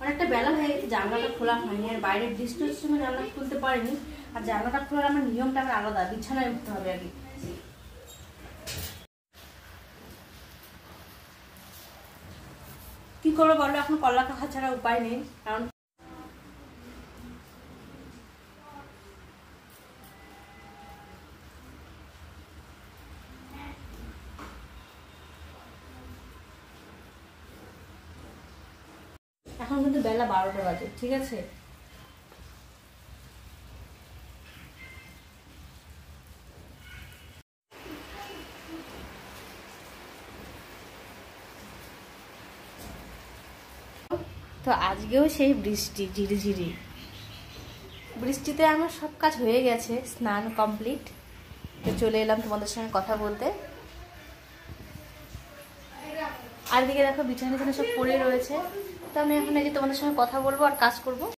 অনেকটা বেলা হয়ে গেছে, জানলাটা খোলা হয়নি, আর বাইরে বৃষ্টি হচ্ছে সময় জানলা খুলতে পারিনি। আর জানলাটা খোলার আমার নিয়মটা আমার আলাদা, বিছানায় উঠতে হবে আগে। কি করবো বলো, এখন কলা কাকা ছাড়া উপায় নেই, কারণ এখন কিন্তু বেলা 12টা বাজে, ঠিক আছে? তো আজকেও সেই বৃষ্টি, ঝিরিঝিরি বৃষ্টিতে আমার সব কাজ হয়ে গেছে, স্নান কমপ্লিট। তো চলে এলাম তোমাদের সঙ্গে কথা বলতে। আর দিকে দেখো বিছানা সব পড়ে রয়েছে। তো আমি এখন এই যে তোমাদের সঙ্গে কথা বলবো আর কাজ করব।